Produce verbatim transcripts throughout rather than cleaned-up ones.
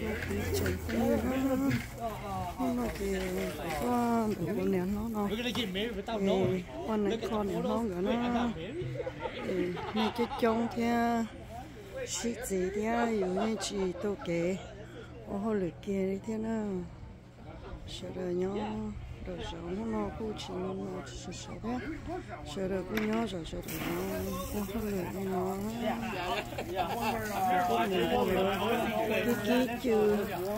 cái chuyện kia nó thì qua đủ con nén nó nó con này con nén nó nữa nó này cái trông theo sĩ gì theoอยู่ในchỉ tôi kể ô hồ lực kia thế nào sợ đời nhau đời giàu nó nó cũng chỉ nó sợ sợ đấy sợ đời cũng nhau rồi sợ đời nó ô hồ lực nó cái cái chữ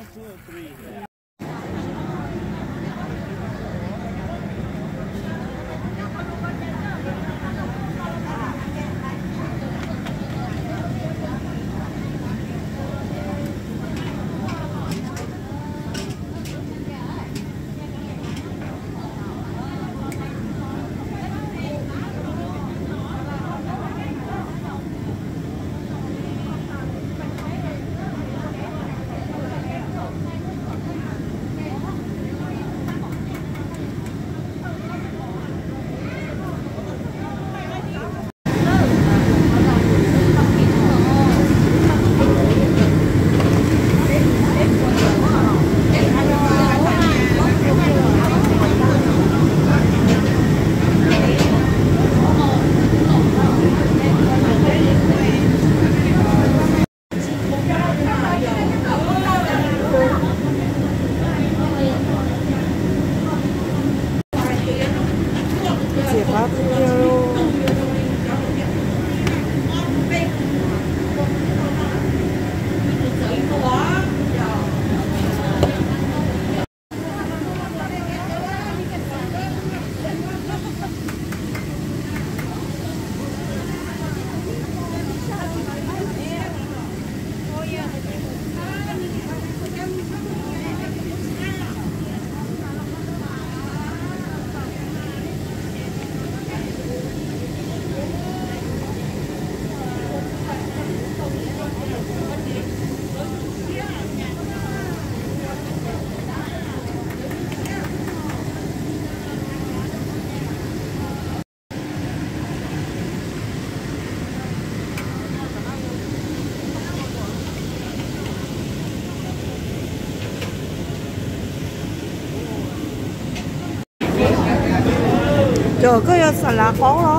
Trời có yêu xà lá khó đó.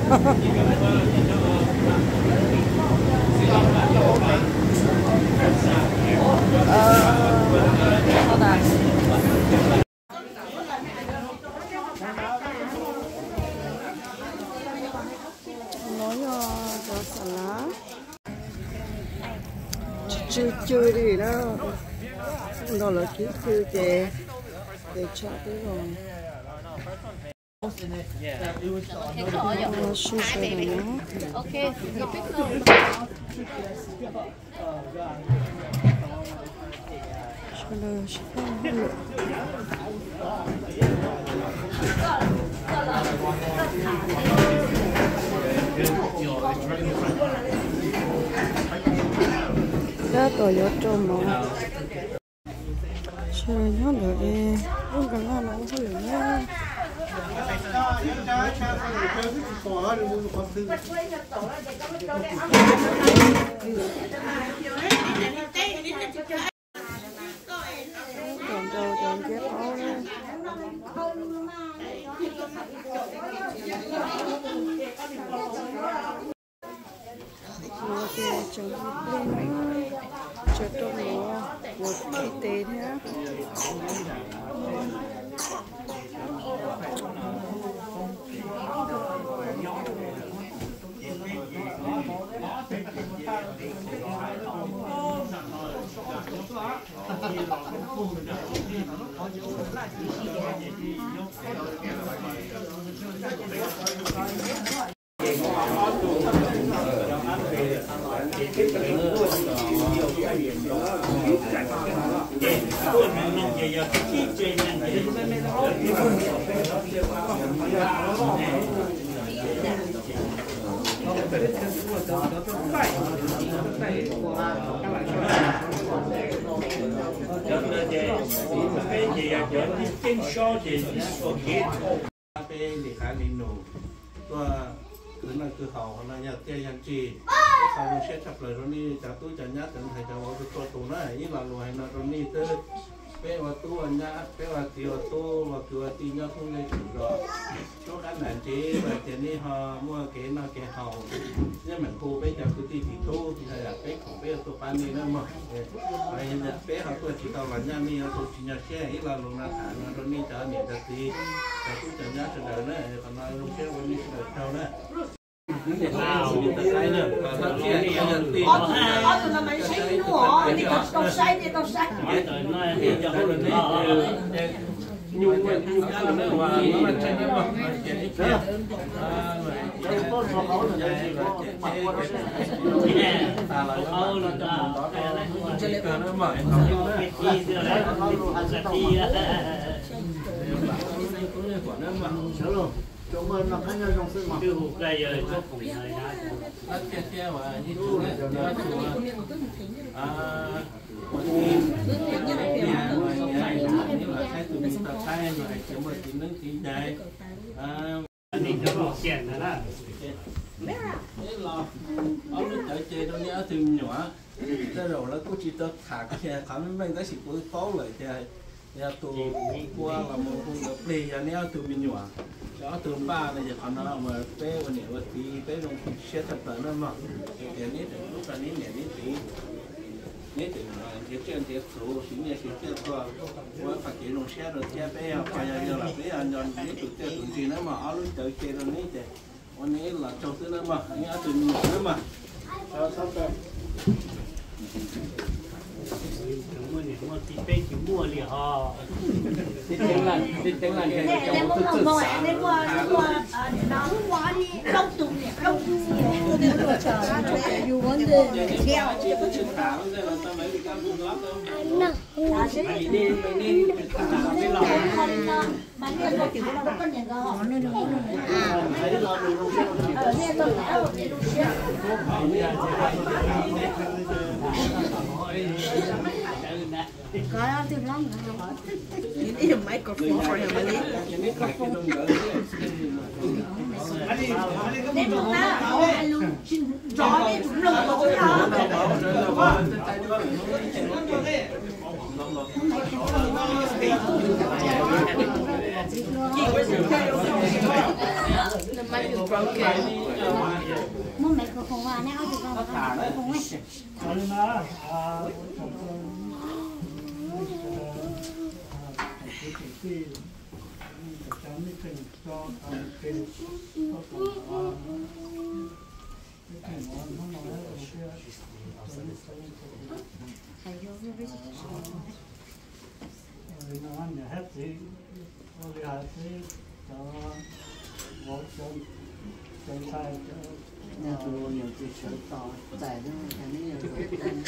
Nói cho xà lá. Chơi chơi đi đó. Đó là cái thứ để để cho cái rồi. Yeah, it was okay. Đó tôi nhớ trộm mà chơi nhớ được đi không cần là nó không được nhá còn đồ còn ghép áo nữa nó thì trồng lên cho trồng nó một cái tế nhá cứ là cứ hậu hoặc là nhà tiền nhà trì sau nó sẽ chập lời rồi đi chả tôi chả nhát đến thầy cháu cáiตัวตัวnày ý là loài nó rồi đi tới bé vào tu anh nhá bé vào tiêu tu vào tiêu tiêu nhá không lấy chủ rồi chỗ ăn là chế và tiền đi họ mua cái nó cái hậu nhưng mà cô bé chả cứ đi thì tu thì là béของbé tu pan đi nữa mà bây giờ bé họ tu chỉ tao là nhá đi họ tu chỉ nhá xe ý là lồng nào thả nó rồi đi chả miệng chả tí chả tu chả nhá chả đời nữa còn nói lồng xe vẫn đi chả theo nữa Ở từ là mày say nữa, đi cầu cầu say đi cầu say. nhung nhung ăn nó mà nó là chơi nó mà chơi đi chơi. Ta là nó là đó chơi nó mà không chúng mình là khách nhân trong sự mà tiêu thụ cây rồi cho cùng này đã nó kia kia mà như chú này nó chú à nhà mà nhà như là cái tụi mình tập tay rồi chúng mình chỉ nướng chỉ dài à đi cho nó tiền rồi đó thế là ông nó chơi chơi đâu nhá từ nhỏ tới rồi nó cũng chỉ tới thả cái khám bên cái sự của tốt lại thì nhà tụi qua là một con đập lì nhà nhá tụi mình nhỏ đó từ ba này giờ còn nó mà béวันนี้วันที่béลงเชื่อทับแต่นั่นmà cái này lúc này này này thì này thì cái chuyện thì số sinh nhật sinh nhật qua qua phát triển lông xe rồi xe bé phải giờ là bé anh chọn cái tụi trẻ tụi gì nữa mà ở lúc tới kia rồi này thìวันนี้là trong thứ nữa mà nghe từ nhỏ nữa mà sao sao vậy mua này mua thịt bê chỉ mua liền họ thịt trứng lạnh thịt trứng lạnh cái Nè, nè, mua mua mua nè, mua mua nó quá đi lâu tụng nè, lâu tụng nè. You want the Theo. Mà nghe tôi kiểu nó có nhận có họ nên nó à ở nghe tôi bảo để nó xem có từ lắm Ini the microphone for him ali. Nên chúng ta bảo anh luôn chó đi cũng lông của chúng ta. The mic is broken. Mua mẹ của không vào nè, từ vào không ấy. nó nhà hết gì, tôi đi học thì cho một chân chân sai cho nhà tôi nhiều chuyện chuyện to tại đó cái này nhiều chuyện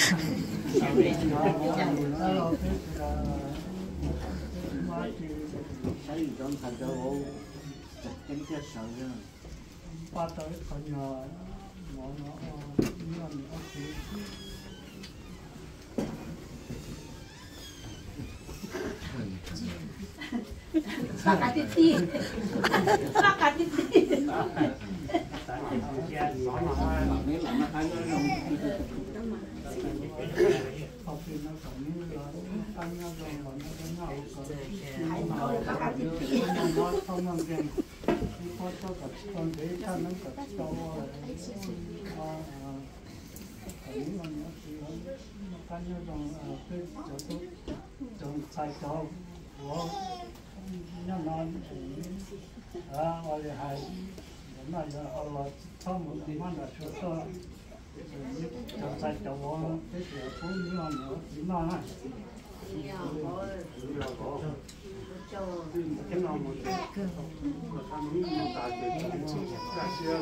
xây trong thành phố cái cơ sở rồi ba tới còn nhỏ nó nó nó nó Spaghetti. Spaghetti. học thì nó còn như là tăng nhau rồi mà nó đánh nhau còn nó không làm gì có cho cả con để cho nó cả cho những con nó thì nó tăng nhau rồi cái chỗ tôi trồng sai cho của nó non à rồi hay nó là ở trong một cái món là chỗ tôi trồng sai cho cái chỗ phú những con nữa chỉ non á cái non một cái mà tham những người ta để cho cả xe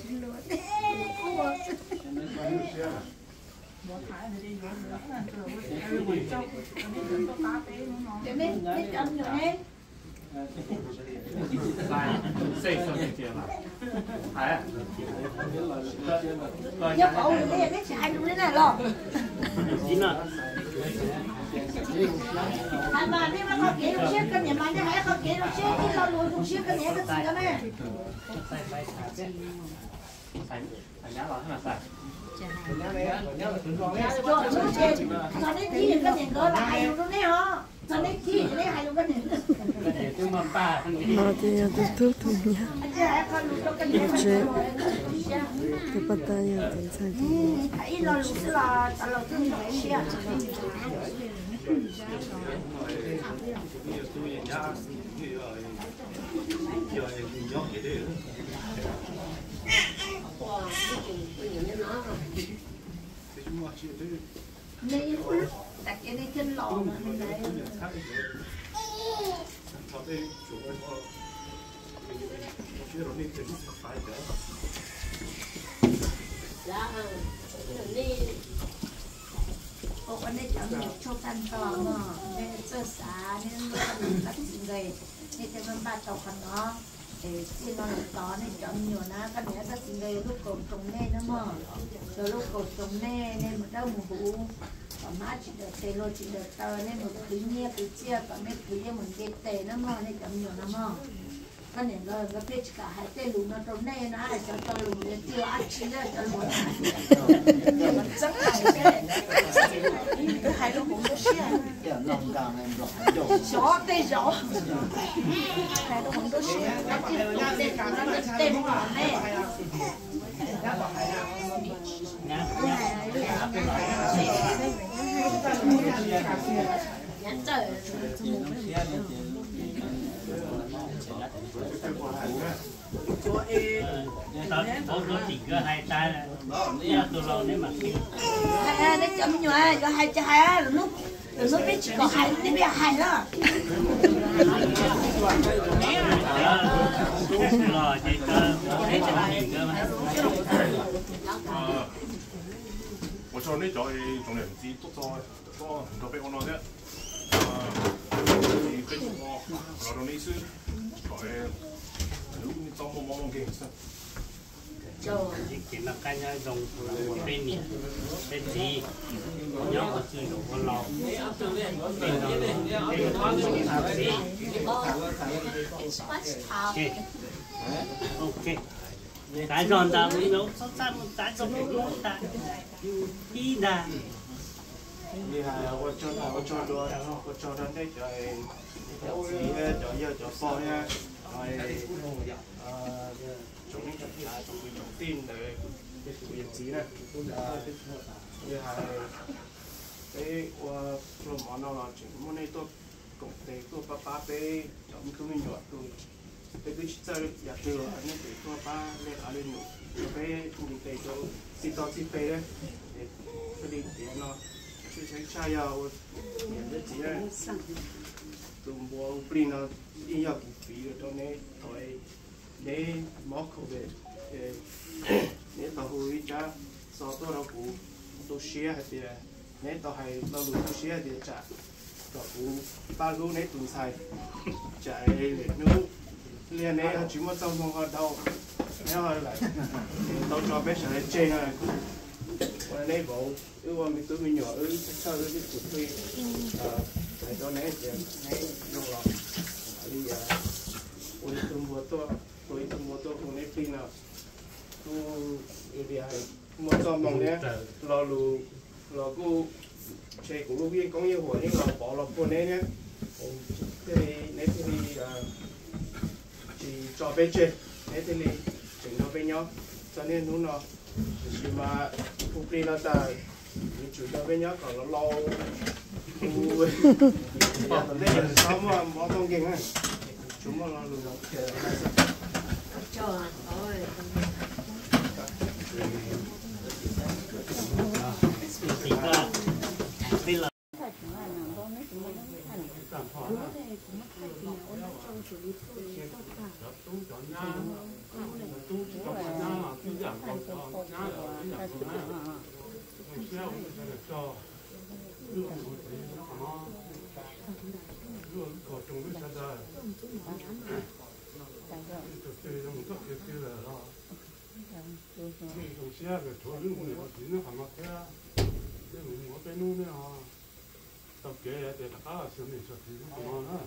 Để mình biết ăn được hết. Nhớ cậu cái cái chạy đúng thế này rồi. Hai mà đi mà không kể được xếp cái nhà mà đi hãy không kể được xếp đi lo lùi được xếp cái nhà cái gì đó nè. Cho nó chết, cho nó chi cái nhà cỡ là hay luôn đó nè hả? Cho nó chi cái này hay luôn cái nhà. Nó thì tôi thuốc thôi nha. Chế cái bắt tay ở trên sai thôi. Hãy lo lùi là ta lo thương phải xếp. Này đặt cái này trên lò mà mình lại cô anh ấy chọn một chỗ căn to mà nên sơ xá nên nó làm cácสิ่งเลยนี่จะมันบาดตกกันเนาะเออที่นอนต่อนี่จอมอยู่นะก็เดี๋ยวก็สิ่งเลยลูกกบตรงแน่นะมั่งเดี๋ยวลูกกบตรงแน่เนี่ยมันได้หมูหูก็มาจิเดเตโลจิเดเตอร์เนี่ยมันคือเนี่ยคือเชี่ยก็ไม่คือเนี่ยเหมือนเด็กเตะนะมั่งนี่จอมอยู่นะมั่งก็เนี่ยเราก็เพชรกะหายเตลุงนะตรงแน่นะไอ้เจ้าตะลุงเนี่ยเจียวอัดชิ้นเนี่ยจะหมดเนี่ยมันจังหายแค่ก็หายลูกผมก็เชี่ย lòng càng em rõ dầu rõ tê rõ hãy tôi không có chuyện nó chỉ tụng tên nó nó tên của này nhắn trời có có chỉ có hai tay này, tôi lo nếu mà hai nó chấm nhòa cho hai cho hai là lúc nó biết chỉ có hai thì biết hai đó lo chỉ có thấy cho nó nhiều cơ mà 我做呢就係仲嚟唔知督咗多唔多俾我攞啫。誒，俾我攞到呢書，佢如果裝冇冇嘅其實。 chỉ là cái nhau dùng bên miệng bên gì nhóm của sư dụng con lò bên đó bên đó bên gì ok cái giòn ta mới nấu sốt xa một cái trong một lỗ ta đi ra như là我做我做咗我做咗呢就係有時咧就一就放咧係誒做呢啲啊仲會做啲嚟做日子咧誒như係俾我做網絡啦，全部呢都共地都爸爸俾就咁咁樣做都俾佢真係入咗呢地都爸咧喺呢度俾你哋做接多接俾咧誒嗰啲嘢咯。去成下要我免得钱咧，都冇變啦，啲要股票嘅當你台你冇扣嘅誒，你到去家所多少股都 share 係啲，你到係到路都 share 啲咋，個股八股你斷晒，就係你連你係全部周中學到，你可以嚟到咗俾上嚟正啊！我呢部，因為咪對面nhỏ ơi sao ơi cái cục phi, phải cho này tiền này用了，bây giờ我做摩托，我做摩托我呢邊啊，都有啲係摩托忙咧，落路落個車公路邊講嘢話呢個bỏ落半呢咧，即係你啲誒，是做俾住，你啲你整到俾咗，就呢นู่น咯。是嘛，ผู้ปรีเราได้มีจุดเราเป็นยักษ์ก่อนเราเราดูตอนนี้ยังซ้อมว่าหมอต้องเก่งไงชุมว่าเราดูเราเจออะไรสักจ่อโอ้ย thì có đây là tập kế để các là xử lý sự thì nó nữa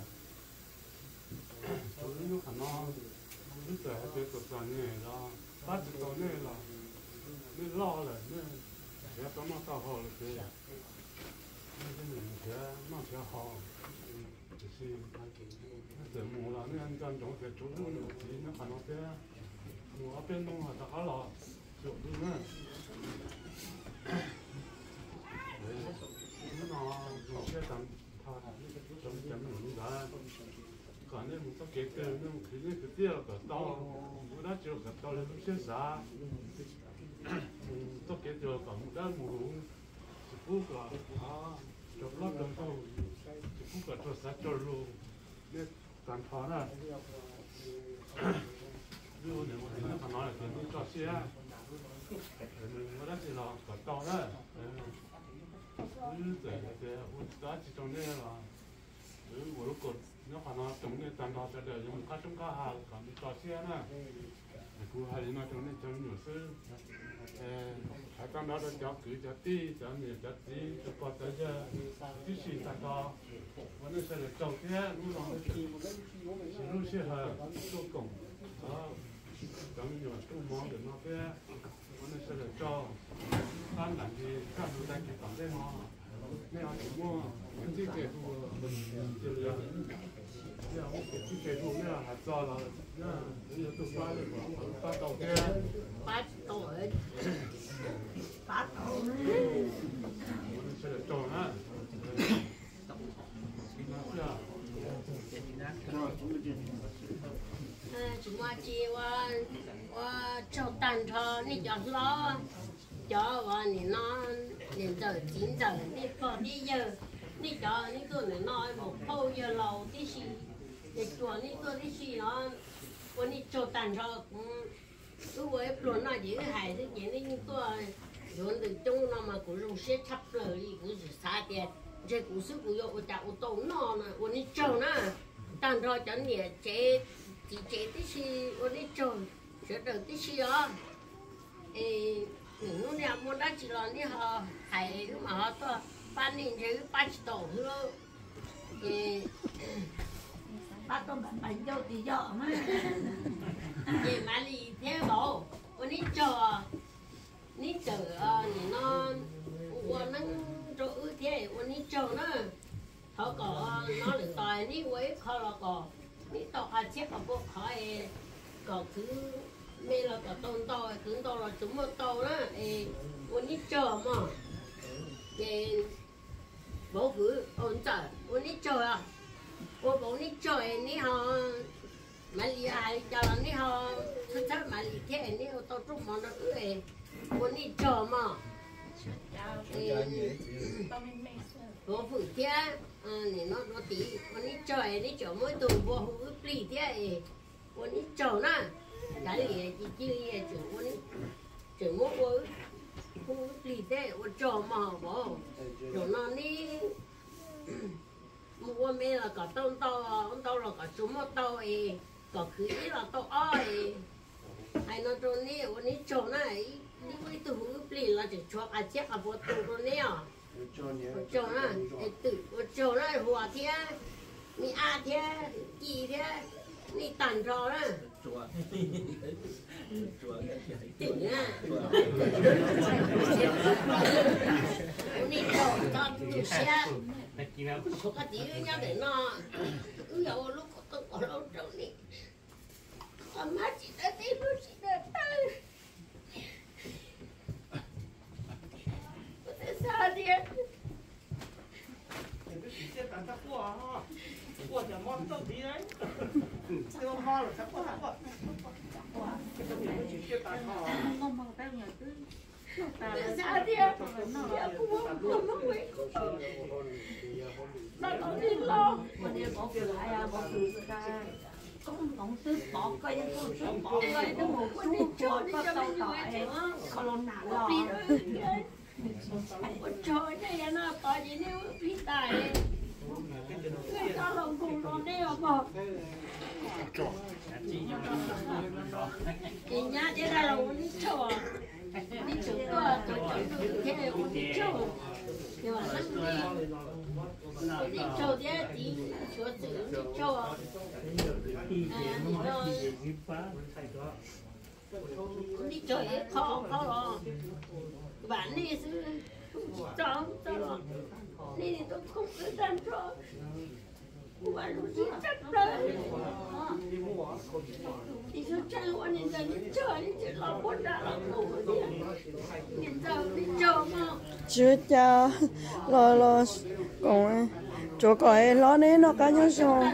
tôi nó khả năng lúc đấy cái cuộc sống này là bắt đầu này là nên lo rồi nên để có mà tao hỏi cái nên mình sẽ mà sẽ hỏi thì để mua là nên anh chọn cái chỗ thì nó khả năng sẽ mua bên đông là tất là chỗ nữa nó nó sẽ tận thà trong chấm những cái còn nếu mình có kế thừa nếu mình cứ như cái tiêu cái tao muốn đã chịu cái tao lên cũng sẽ giá có kế thừa còn đã muốn chỉ phút là à trong lớp đồng tao chỉ phút là cho sát cho luôn nên tận thà là ví dụ nếu mình nó nói là thì cho xe mình đã chỉ là cái tao đó ừ để để đã chỉ trong đây là ừ một lúc còn nó phải nói trong đây tận đó sẽ để dùng các trong các hàng còn cho xe nè cứ hay nó trong đây trong nhiều sự hay trong đó cho cứ cho tí cho nhiều cho tí cho có tới giờ tí xí ta có vấn đề sẽ là trồng thế lúc đó lúc sẽ là tôi cùng đó trong nhiều tôi mong được nó thế vấn đề sẽ là cho ăn làm gì các người ta chỉ cảm thấy họ nếu họ chỉ mua những cái kẹt của mình thì là nếu cái kẹt của mình là hạt cho là nếu tôi phá được khoảng ba tàu kia ba tuổi ba tuổi sẽ là tròn á chúng ta chỉ qua qua châu tàn cho nên cho lo cho và nên nó nên giờ chín giờ nên có đi giờ nên cho nên tôi nên nói một câu giờ lâu tí gì để cho nên tôi tí gì nó còn nên châu tàn cho tôi với luôn nói gì hay thế gì nên tôi rồi từ trong nó mà cũng dùng xe chắp lời đi cũng chỉ xa tiền chế cũng sức cũngយកចាក់អូតូណ៎អូនេះចូលណាតាមរចនេះចេទីចេទីស៊ីអូនេះចូលចេទៅទីស៊ីអអេនោះនេះមកដល់ជីឡនេះហហើយមកទៅប៉ានេះជើប៉ាច់តោហឺអេប៉ាទៅបាញ់យកទីយកមកយេម៉ាលីទេបោអូនេះចូលនេះទៅនេះណអូនឹងrồi thếวันนี้trâu nó họ có nó được tài ní quấy khó là có ní tao ăn chết ở bộ khỏi có cứ mê là có tôn to cứ to là chúng một to đóวันนี้trâu mà thì bố cứ ổn trờiวันนี้trâu à bố bố ní trâu ní họ mà lì ai cho là ní họ thực chất mà lì thế ní họ tao trúc mà nó cứวันนี้trâu mà bố phụ thế này nó nó tí con đi trời đi chỗ mỗi tuần bố phụ pli thế con đi chỗ na đã lì chỉ chỉ chỗ con đi chỗ mỗi bố phụ pli thế con chỗ mà bố chỗ nó đi mua mẹ là cả tông to ông to là cả chúng một to ấy cả cứ là to oi hay nó chỗ này con đi chỗ này đi với tụi phụ pli là chỉ cho ăn chết à bố tụi con này à chỗ nó tự chỗ nó hòa thế mi a thế gì thế mi tàn trò đó tỉnh à mi trò cho tụi xe có cái gì nhau để nó cứ giờ lúc tôi có lâu rồi nè má chị đã thấy lúc chị đã thấy sao đi? Xe tàn tắc của ha, của nhà món tao tí đấy, xe ho là tắc của của, cái tao nghĩ chỉ xe tàn ho. Không bằng tay người cứ sao đi? Nó cũng nó quỷ nó nó đi lo, mà đi bỏ việc lại à, bỏ việc ra. Cũng không tư bỏ cây cũng tư bỏ cây nó một cái đi chơi đi cho nó tỏi, còn nào lo. Trời này nó tao chỉ nếu biết tài người ta lòng cùng nó đeo mà chị nhá thế là lòng đi chùa đi chùa tôi tôi tôi thế này đi chùa nhưng mà nó đi 你做啲啲做字你做啊，你做嘢考考咯，万你是找找咯，你都空个单做，万如是真的，你说真我你在你做你这老婆大老婆的，你做你做嘛？ chưa cha lo lo còn ấy chỗ cõi lo nên nó cá nhân sao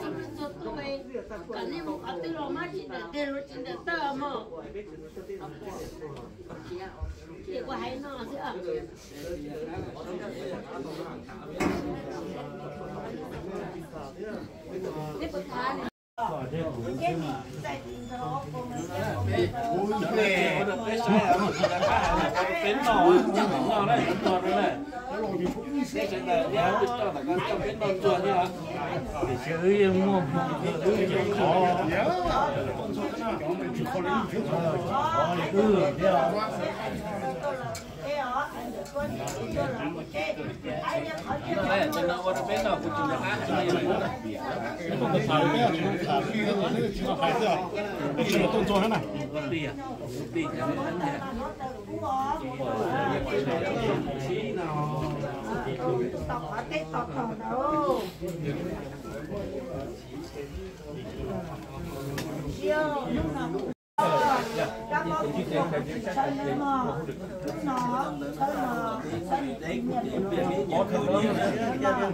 bến nọ nọ đấy nọ đấy cái chuyện này nhá cho là con trong bến nọ chuột đi hả để chơi mua khó đây trên nó có bến nọ của chúng ta cái này là cái này动作很难对呀对呀 tọt ở cái tọt tọt đâu chiều lúc nào cũng các con cũng chơi nữa mà lúc nó chơi mà chơi nhận được có thứ gì đó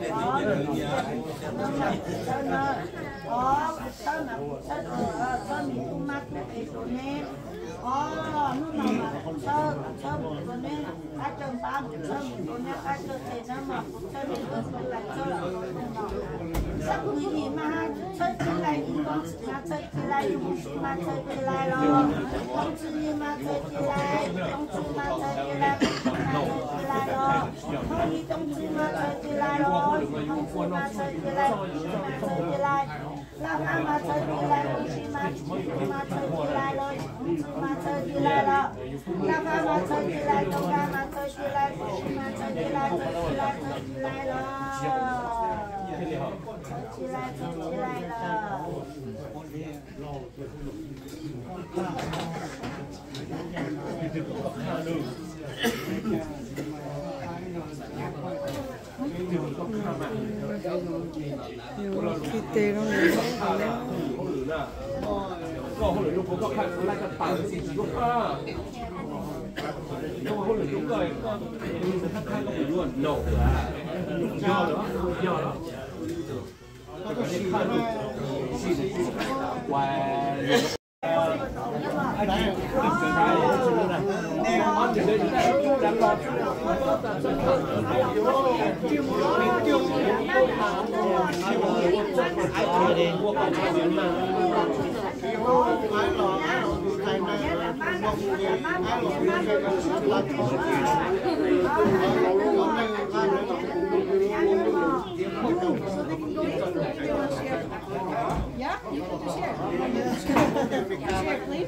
chơi mà có chơi mà chơi ở chơi mình cũng mắc cái số nét oh, lúc nào mà chơi chơi một số nét các chân ba chơi một số nét các chân thì nó mà chơi một số là chơi sắp người gì mà chơi chơi lại những con mà chơi chơi lại những mà chơi chơi lại rồi không chơi mà chơi chơi lại không chơi mà chơi chơi lại chơi lại rồi không đi không chơi mà chơi chơi lại rồi không chơi mà chơi chơi lại mà chơi chơi lại làm ăn mà chơi chơi lại không chơi mà chơi mà chơi chơi lại rồi không chơi mà chơi chơi lại rồi làm ăn mà chơi chơi lại không làm mà chơi chơi lại không chơi mà chơi chơi lại chơi chơi lại chơi chơi lại rồi chơi lại chơi chơi lại rồi khi tê nó này có hồi lúc có khách lại cái tàu gì lúc à có hồi lúc rồi có khách khách có phải luôn nổ à do đó do đó cái cái khách gì gì qua Yeah, you can just share. Share, please.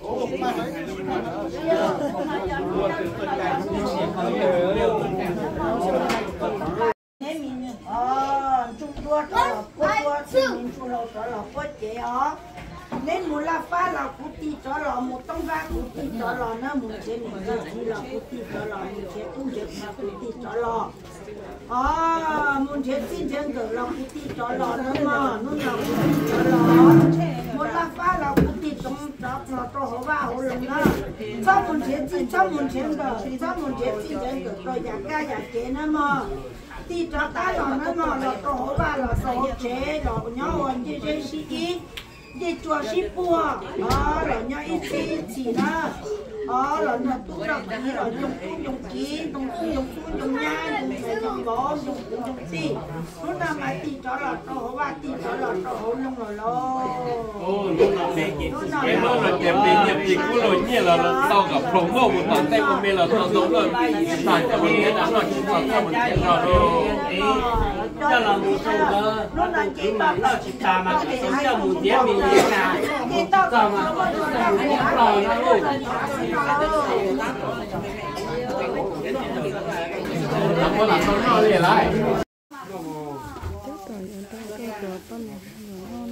Nếu mình ờ chúng tôi cho cô tôi mình choเราchoเราcó chế ó nên muốn là pha là cụ ti choเราmột tông pha cụ ti choเราnó muốn chế mình cho chỉ là cụ ti choเราmuốn chế cũng được mà cụ ti choเราờ muốn chế xin chân được là cụ ti choเราnữa mà nó là cụ ti choเราmuốn là pha là cụ ti trong đó nó cho họ vào họ lồng đó cho muốn chế xin cho muốn chế được cho muốn chế xin chân được rồi giả ca giả chế nữa mà thì cho ta là nó mà là tổ và là số chế là nhau anh chị chế sĩ đi đi chùa sĩ bùa đó là nhau ít chỉ chỉ đó đó là nó tu ra cái là dùng tu dùng kỹ dùng tu dùng tu dùng nhai dùng phải dùng bó dùng tu dùng tì lúc nào mà tì cho là tổ và tì cho là tổ luôn rồi lo cái nó là kèm đến nhập dịch của lối như là sau gặp phồng ngô một tận tay của mình là nó giống rồi sản cho mình cái đó là chúng ta cho mình cái rồi cho là một số đó mà nó chỉ trà mà cái số cho một tiếng mình như nào cho mà anh lo nó luôn nó có là nó nó liền lại con này nó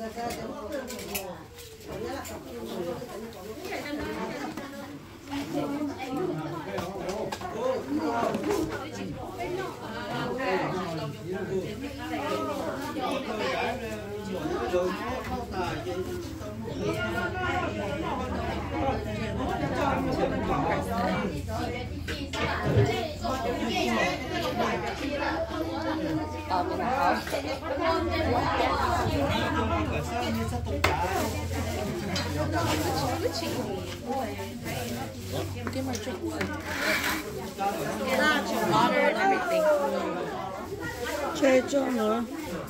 chơi cho nữa.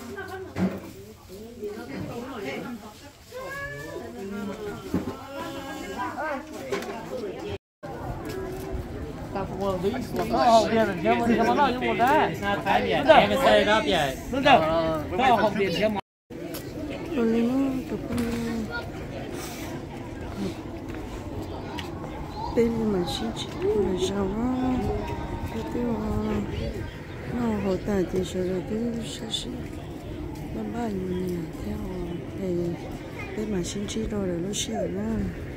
Nó tiền là thiếu thì nó nói như một đấy. Thái biển em xây đó vậy. Đúng rồi. Nó không tiền thiếu mà. Rồi nó chụp bên mà xin chỉ là sao nó cái tiêu nó hỗ trợ thì rồi là cái sẽ sẽ nó bao nhiêu theo thì bên mà xin chỉ rồi là nó sẽ là